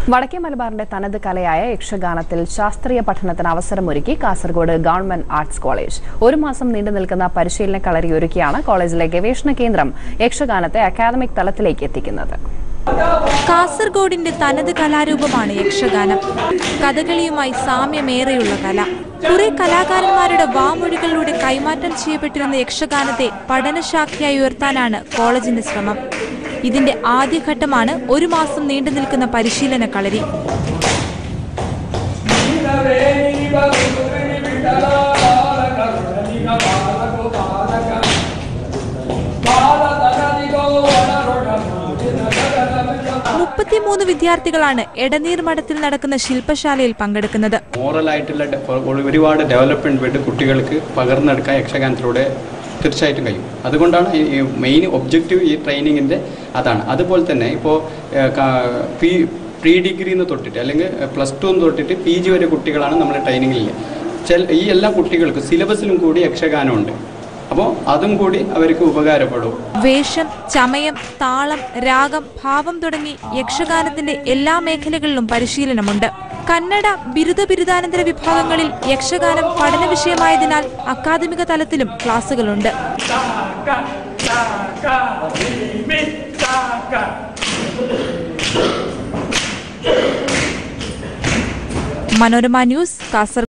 വടക്കേ മലബാറിന്റെ തനത് കലയായ യക്ഷഗാനത്തിൽ ശാസ്ത്രീയ പഠനത്തിന് അവസരമൊരുക്കി കാസർഗോഡ് ഗവൺമെന്റ് ആർട്സ് കോളേജ്. ഒരു മാസം നീണ്ടുനിൽക്കുന്ന പരിശീലന കളരി ഒരുക്കിയാണ് കോളേജിലെ ഗവേഷണ കേന്ദ്രം യക്ഷഗാനത്തെ അക്കാദമിക് തലത്തിലേക്ക് എത്തിക്കുന്നത്. കാസർഗോഡിന്റെ തനത് കലാരൂപമാണ് യക്ഷഗാനം. കഥകളിയുമായി സാമ്യമേറെയുള്ള കല. കുറെ കലാകാരന്മാരുടെ വാമൊഴികളിലൂടെ കൈമാറ്റം ചെയ്യപ്പെട്ടിരുന്ന യക്ഷഗാനത്തെ പഠനശാഖയായി ഉയർത്താനാണ് കോളേജിന്റെ ശ്രമം. ഇതിന്റെ ആദ്യഘട്ടമാണ് ഒരു മാസം നീണ്ടു നിൽക്കുന്ന പരിശീലന കളരി. മൂന്ന് വിദ്യാർത്ഥികളാണ് എടനീർ മഠത്തിൽ നടക്കുന്ന ശില്പശാലയിൽ പങ്കെടുക്കുന്നത്. മോറലായിട്ടുള്ള ഒരുപാട് ഡെവലപ്മെന്റ് വേണ്ടി കുട്ടികൾക്ക് പകർന്നെടുക്കാൻ യക്ഷഗാനത്തിലൂടെ തീർച്ചയായിട്ടും കഴിയും. അതുകൊണ്ടാണ് ഈ മെയിൻ ഒബ്ജക്റ്റീവ് ഈ ട്രെയിനിങ്ങിൻ്റെ അതാണ്. അതുപോലെ തന്നെ ഇപ്പോൾ പ്രീ ഡിഗ്രിന്ന് തൊട്ടിട്ട് അല്ലെങ്കിൽ +2 തൊട്ടിട്ട് PG വരെ കുട്ടികളാണ് നമ്മുടെ ട്രെയിനിങ്ങിൽ. ഈ എല്ലാ കുട്ടികൾക്കും സിലബസിലും കൂടി യക്ഷഗാനമുണ്ട്. അപ്പോൾ അതും കൂടി അവർക്ക് ഉപകാരപ്പെടും. വേഷം, ചമയം, താളം, രാഗം, ഭാവം തുടങ്ങി യക്ഷഗാനത്തിന്റെ എല്ലാ മേഖലകളിലും പരിശീലനമുണ്ട്. കന്നഡ ബിരുദാനന്തര വിഭാഗങ്ങളിൽ യക്ഷഗാനം പഠന വിഷയമായതിനാൽ അക്കാദമിക തലത്തിലും ക്ലാസുകളുണ്ട്. മനോരമ ന്യൂസ്, കാസർഗോഡ്.